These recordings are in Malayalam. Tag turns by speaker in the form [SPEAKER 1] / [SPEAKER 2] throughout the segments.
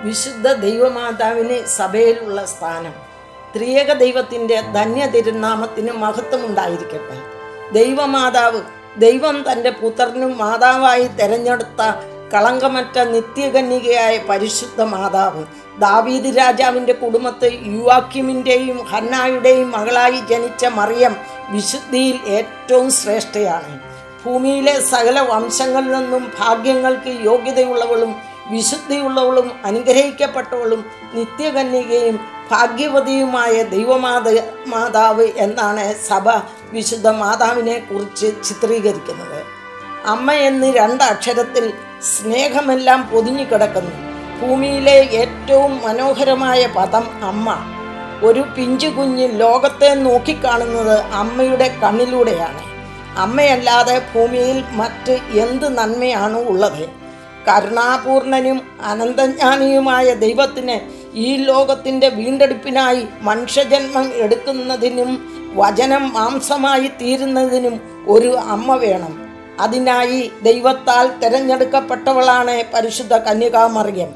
[SPEAKER 1] വിശുദ്ധ ദൈവമാതാവിന് സഭയിലുള്ള സ്ഥാനം. ത്രിയേക ദൈവത്തിൻ്റെ ധന്യ തിരുനാമത്തിന് മഹത്വമുണ്ടായിരിക്കട്ടെ. ദൈവമാതാവ്, ദൈവം തൻ്റെ പുത്രനും മാതാവായി തെരഞ്ഞെടുത്ത കളങ്കമറ്റ നിത്യകന്യകയായ പരിശുദ്ധ മാതാവ്, ദാവീദ് രാജാവിൻ്റെ കുടുംബത്തെ യുവാക്യമിൻ്റെയും ഹന്നായുടെയും മകളായി ജനിച്ച മറിയം വിശുദ്ധിയിൽ ഏറ്റവും ശ്രേഷ്ഠയാണ്. ഭൂമിയിലെ സകല വംശങ്ങളിൽ നിന്നും ഭാഗ്യങ്ങൾക്ക് യോഗ്യതയുള്ളവളും വിശുദ്ധിയുള്ളവളും അനുഗ്രഹിക്കപ്പെട്ടവളും നിത്യകന്യകയും ഭാഗ്യവതിയുമായ ദൈവമാതാവ് എന്നാണ് സഭ വിശുദ്ധ മാതാവിനെ കുറിച്ച് ചിത്രീകരിക്കുന്നത്. അമ്മ എന്ന് 2 അക്ഷരത്തിൽ സ്നേഹമെല്ലാം പൊതിഞ്ഞു കിടക്കുന്നു. ഭൂമിയിലെ ഏറ്റവും മനോഹരമായ പദം അമ്മ. ഒരു പിഞ്ചു കുഞ്ഞ് ലോകത്തെ നോക്കിക്കാണുന്നത് അമ്മയുടെ കണ്ണിലൂടെയാണ്. അമ്മയല്ലാതെ ഭൂമിയിൽ മറ്റ് എന്ത് നന്മയാണ് ഉള്ളത്? കരുണാപൂർണനും അനന്തജ്ഞാനിയുമായ ദൈവത്തിന് ഈ ലോകത്തിൻ്റെ വീണ്ടെടുപ്പിനായി മനുഷ്യജന്മം എടുക്കുന്നതിനും വചനം മാംസമായി തീരുന്നതിനും ഒരു അമ്മ വേണം. അതിനായി ദൈവത്താൽ തിരഞ്ഞെടുക്കപ്പെട്ടവളാണ് പരിശുദ്ധ കന്യകാ മറിയം.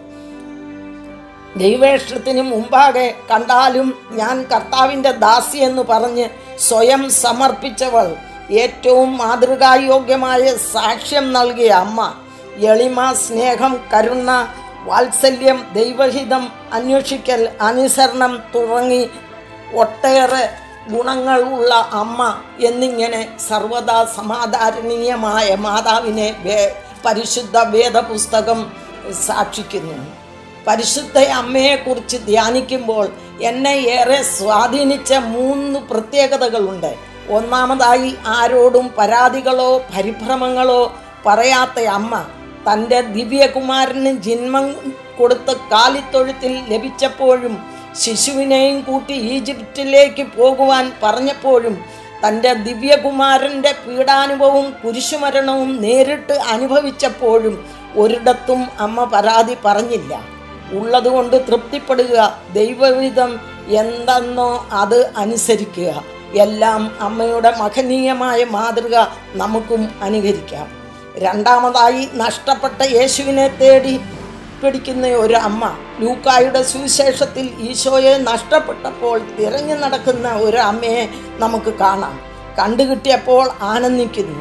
[SPEAKER 1] ദൈവേഷ്ടത്തിന് മുമ്പാകെ കണ്ടാലും ഞാൻ കർത്താവിൻ്റെ ദാസി എന്ന് പറഞ്ഞ് സ്വയം സമർപ്പിച്ചവൾ, ഏറ്റവും മാതൃകായോഗ്യമായ സാക്ഷ്യം നൽകിയ അമ്മ. എളിമ, സ്നേഹം, കരുണ, വാത്സല്യം, ദൈവഹിതം അന്വേഷിക്കൽ, അനുസരണം തുടങ്ങി ഒട്ടേറെ ഗുണങ്ങൾ ഉള്ള അമ്മ എന്നിങ്ങനെ സർവദാ സമാധാരണീയമായ മാതാവിനെ പരിശുദ്ധ വേദപുസ്തകം സാക്ഷിക്കുന്നു. പരിശുദ്ധ അമ്മയെക്കുറിച്ച് ധ്യാനിക്കുമ്പോൾ എന്നെ ഏറെ സ്വാധീനിച്ച 3 പ്രത്യേകതകളുണ്ട്. ഒന്നാമതായി, ആരോടും പരാതികളോ പരിഭ്രമങ്ങളോ പറയാത്ത അമ്മ. തൻ്റെ ദിവ്യകുമാരന് ജന്മം കൊടുത്ത് കാലിത്തൊഴുത്തിൽ ലഭിച്ചപ്പോഴും ശിശുവിനെയും കൂട്ടി ഈജിപ്തിലേക്ക് പോകുവാൻ പറഞ്ഞപ്പോഴും തൻ്റെ ദിവ്യകുമാരൻ്റെ പീഡാനുഭവവും കുരിശുമരണവും നേരിട്ട് അനുഭവിച്ചപ്പോഴും ഒരിടത്തും അമ്മ പരാതി പറഞ്ഞില്ല. ഉള്ളതുകൊണ്ട് തൃപ്തിപ്പെടുക, ദൈവവിധം എന്തെന്നോ അത് അനുസരിക്കുക. എല്ലാം അമ്മയുടെ മഹനീയമായ മാതൃക നമുക്കും അനുകരിക്കാം. രണ്ടാമതായി, നഷ്ടപ്പെട്ട യേശുവിനെ തേടി പിടിക്കുന്ന ഒരു അമ്മ. ലൂക്കായുടെ സുവിശേഷത്തിൽ ഈശോയെ നഷ്ടപ്പെട്ടപ്പോൾ തിരഞ്ഞു നടക്കുന്ന ഒരു അമ്മയെ നമുക്ക് കാണാം. കണ്ടുകിട്ടിയപ്പോൾ ആനന്ദിക്കുന്നു.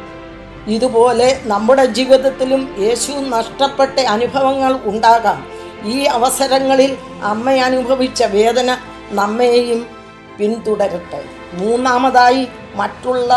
[SPEAKER 1] ഇതുപോലെ നമ്മുടെ ജീവിതത്തിലും യേശു നഷ്ടപ്പെട്ട അനുഭവങ്ങൾ ഉണ്ടാകാം. ഈ അവസരങ്ങളിൽ അമ്മ അനുഭവിച്ച വേദന നമ്മെയും പിന്തുടരട്ടെ. മൂന്നാമതായി, മറ്റുള്ള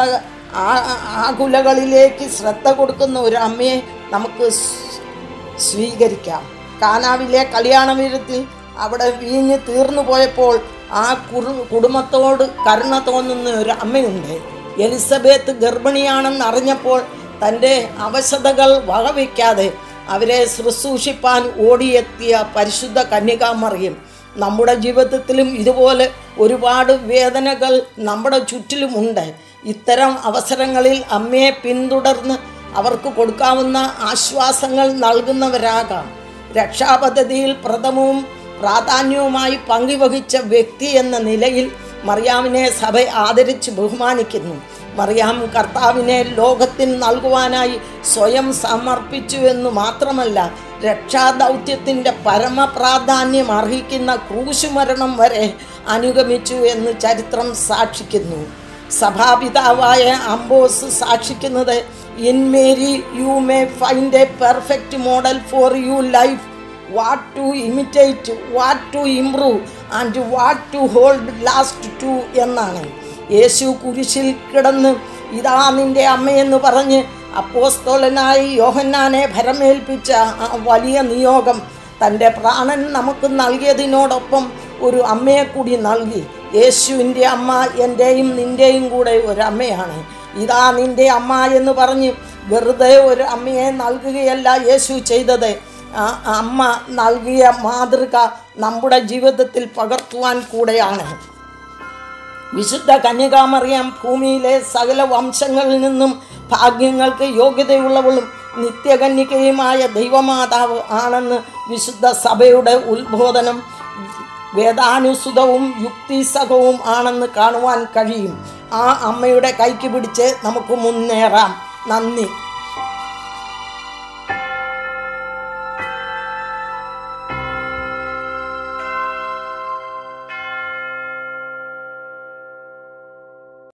[SPEAKER 1] ആകുലകളിലേക്ക് ശ്രദ്ധ കൊടുക്കുന്ന ഒരു അമ്മയെ നമുക്ക് സ്വീകരിക്കാം. കാനാവിലെ കല്യാണ വീരത്തിൽ അവിടെ വീഞ്ഞ് തീർന്നു പോയപ്പോൾ ആ കുടുംബത്തോട് കരുണ തോന്നുന്ന ഒരു അമ്മയുണ്ട്. എലിസബത്ത് ഗർഭിണിയാണെന്ന് അറിഞ്ഞപ്പോൾ തൻ്റെ അവശതകൾ വകവയ്ക്കാതെ അവരെ ശുശ്രൂഷിപ്പാൻ ഓടിയെത്തിയ പരിശുദ്ധ കന്യകാ മറിയം. നമ്മുടെ ജീവിതത്തിലും ഇതുപോലെ ഒരുപാട് വേദനകൾ നമ്മുടെ ചുറ്റിലുമുണ്ട്. ഇത്തരം അവസരങ്ങളിൽ അമ്മയെ പിന്തുടർന്ന് അവർക്ക് കൊടുക്കാവുന്ന ആശ്വാസങ്ങൾ നൽകുന്നവരാകാം. രക്ഷാപദ്ധതിയിൽ പ്രഥമവും പ്രാധാന്യവുമായി പങ്കുവഹിച്ച വ്യക്തി എന്ന നിലയിൽ മറിയാമിനെ സഭ ആദരിച്ച് ബഹുമാനിക്കുന്നു. മറിയാം കർത്താവിനെ ലോകത്തിന് നൽകുവാനായി സ്വയം സമർപ്പിച്ചു എന്ന് മാത്രമല്ല, രക്ഷാദൗത്യത്തിൻ്റെ പരമപ്രാധാന്യം അർഹിക്കുന്ന ക്രൂശുമരണം വരെ അനുഗമിച്ചു എന്ന് ചരിത്രം സാക്ഷിക്കുന്നു. സഭാപിതാവായ അംബോസ് സാക്ഷിക്കുന്നത്, in Mary you may find a perfect model for you life, what to imitate, what to improve and what to hold last to എന്നാണ്. യേശു കുരിശിൽ കിടന്ന് ഇതാ നിൻ്റെ അമ്മയെന്ന് പറഞ്ഞ് അപ്പോസ്തലനായി യോഹന്നാനെ ഭരമേൽപ്പിച്ച ആ വലിയ നിയോഗം തൻ്റെ പ്രാണൻ നമുക്ക് നൽകിയതിനോടൊപ്പം ഒരു അമ്മയെ കൂടി നൽകി. യേശുവിൻ്റെ അമ്മ എൻ്റെയും നിൻ്റെയും കൂടെ ഒരമ്മയാണ്. ഇതാ നിൻ്റെ അമ്മ എന്ന് പറഞ്ഞ് വെറുതെ ഒരു അമ്മയെ നൽകുകയല്ല യേശു ചെയ്തത്. ആ അമ്മ നൽകിയ മാതൃക നമ്മുടെ ജീവിതത്തിൽ പകർത്തുവാൻ കൂടെയാണ്. വിശുദ്ധ കന്യകാ മറിയം ഭൂമിയിലെ സകല വംശങ്ങളിൽ നിന്നും ഭാഗ്യങ്ങൾക്ക് യോഗ്യതയുള്ളവളും നിത്യകന്യകയുമായ ദൈവമാതാവ് ആണെന്ന് വിശുദ്ധ സഭയുടെ ഉത്ബോധനം വേദാനുസൃതവും യുക്തിസഹവും ആണെന്ന് കാണുവാൻ കഴിയും. ആ അമ്മയുടെ കൈക്ക് പിടിച്ച് നമുക്ക് മുന്നേറാം. നന്ദി.